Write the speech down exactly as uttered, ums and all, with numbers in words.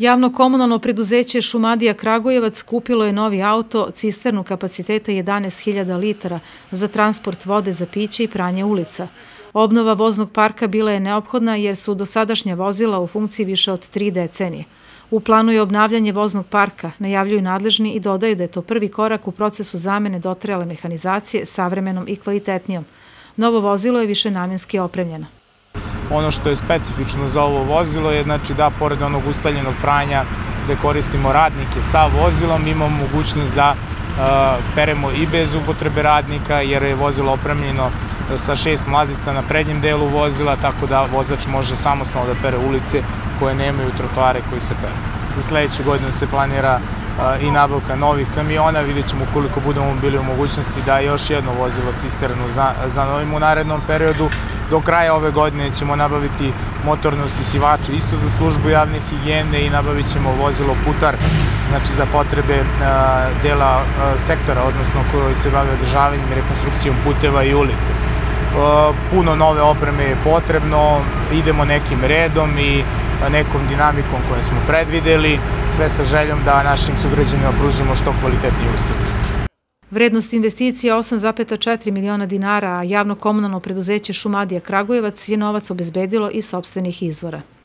Javno-komunalno preduzeće Šumadija Kragujevac kupilo je novi auto, cisternu kapaciteta jedanaest hiljada litara za transport vode za piće i pranje ulica. Obnova voznog parka bila je neophodna jer su dosadašnja vozila u funkciji više od tri decenije. U planu je obnavljanje voznog parka, najavljuju nadležni i dodaju da je to prvi korak u procesu zamene dotrajale mehanizacije savremenom i kvalitetnijom. Novo vozilo je višenamjenski opremljeno. Ono što je specifično za ovo vozilo je znači da pored onog ustaljenog pranja gde koristimo radnike sa vozilom, imamo mogućnost da peremo i bez upotrebe radnika jer je vozilo opremljeno sa šest mlazica na prednjem delu vozila, tako da vozač može samostalno da pere ulice koje nemaju trotoare koji se pere. Za sledeću godinu se planira i nabavka novih kamiona, vidjet ćemo koliko budemo bili u mogućnosti da još jedno vozilo cisternu zanovimo u narednom periodu. Do kraja ove godine ćemo nabaviti motornu usisivaču isto za službu javne higijene i nabavit ćemo vozilo putar, znači za potrebe dela sektora, odnosno koji se bave održavanjem i rekonstrukcijom puteva i ulice. Puno nove opreme je potrebno, idemo nekim redom i nekom dinamikom koje smo predvideli, sve sa željom da našim sugrađanima pružimo što kvalitetnije usluge. Vrednost investicije osam zarez četiri miliona dinara, a javno-komunalno preduzeće Šumadija Kragujevac je novac obezbedilo iz sopstvenih izvora.